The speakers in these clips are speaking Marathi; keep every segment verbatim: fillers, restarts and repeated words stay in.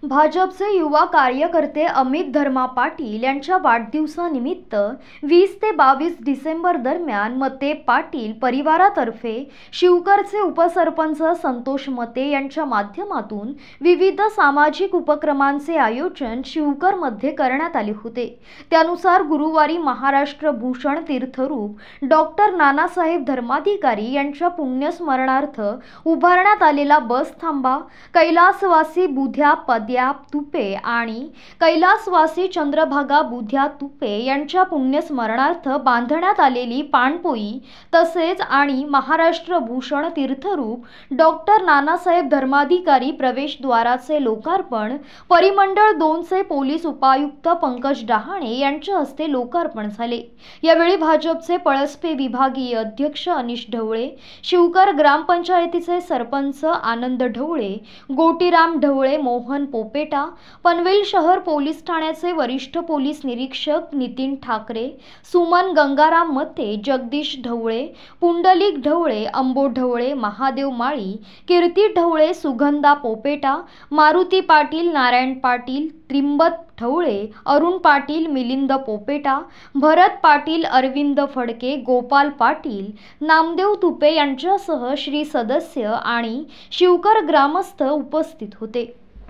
भाजपचे युवा कार्यकर्ते अमित धर्मा पाटील यांच्या वाढदिवसानिमित्त वीस ते बावीस डिसेंबर दरम्यान मते पाटील परिवारातर्फे शिवकरचे उपसरपंच संतोष मते यांच्या माध्यमातून विविध सामाजिक उपक्रमांचे आयोजन शिवकरमध्ये करण्यात आले होते। त्यानुसार गुरुवारी महाराष्ट्र भूषण तीर्थरूप डॉक्टर नानासाहेब धर्माधिकारी यांच्या पुण्यस्मरणार्थ उभारण्यात आलेला बस थांबा, कैलासवासी बुध्या पद्या तुपे आणि कैलासवासी चंद्रभागा बुध्या तुपे यांच्या पुण्यस्मरणार्थ बांधण्यात आलेली पाणपोई तसेच आणि महाराष्ट्र भूषण तीर्थरूप डॉक्टर नानासाहेब धर्माधिकारी प्रवेशद्वाराचे लोकार्पण परिमंडळ दोनचे पोलीस उपायुक्त पंकज डहाणे यांच्या हस्ते लोकार्पण झाले। यावेळी भाजपचे पळसपे विभागीय अध्यक्ष अनिश ढवळे, शिवकर ग्रामपंचायतीचे सरपंच आनंद ढवळे, गोटीराम ढवळे, मोहन पोपेटा, पनवेल शहर पोलीस ठाण्याचे वरिष्ठ पोलीस निरीक्षक नितीन ठाकरे, सुमन गंगाराम मते, जगदीश ढवळे, पुंडलिक ढवळे, अंबो ढवळे, महादेव माळी, कीर्ती ढवळे, सुगंधा पोपेटा, मारुती पाटील, नारायण पाटील, त्रिंबत ढवळे, अरुण पाटील, मिलिंद पोपेटा, भरत पाटील, अरविंद फडके, गोपाल पाटील, नामदेव तुपे यांच्यासह श्री सदस्य आणि शिवकर ग्रामस्थ उपस्थित होते।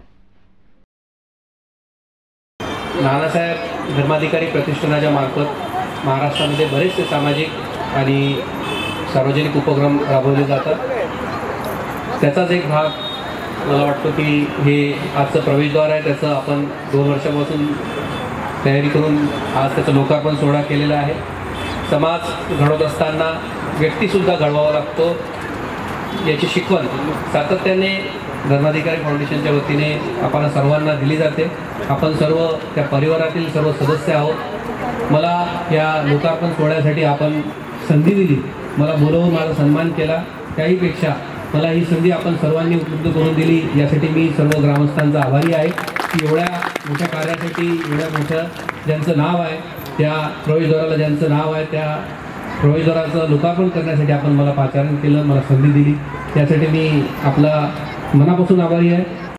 नानासाहेब धर्माधिकारी प्रतिष्ठानाच्या मार्फत महाराष्ट्रामध्ये बरेचसे सामाजिक आणि सार्वजनिक उपक्रम राबवले जातात। त्याचाच एक भाग मला वाटतो की हे आजचं प्रवेशद्वार आहे, त्याचं आपण दोन वर्षापासून तयारी करून आज त्याचं लोकार्पण सोहळा केलेला आहे। समाज घडवत असताना व्यक्तीसुद्धा घडवावा लागतो याची शिकवण सातत्याने धर्माधिकारी फाउंडेशनच्या वतीने आपण सर्वांना दिली जाते। आपण सर्व त्या परिवारातील सर्व सदस्य आहोत। मला या लोकार्पण सोहळ्यासाठी आपण संधी दिली, मला बोलवून माझा सन्मान केला, त्याहीपेक्षा मला ही संधी आपण सर्वांनी उपलब्ध करून दिली यासाठी मी सर्व ग्रामस्थांचा आभारी आहे की एवढ्या मोठ्या कार्यासाठी, एवढ्या मोठ्या ज्यांचं नाव आहे, त्या प्रवेशद्वाराला ज्यांचं नाव आहे त्या प्रवेशद्वाराचं लोकार्पण करण्यासाठी आपण मला पाचारण केलं, मला संधी दिली, त्यासाठी मी आपला मनापासून आभारी आहे।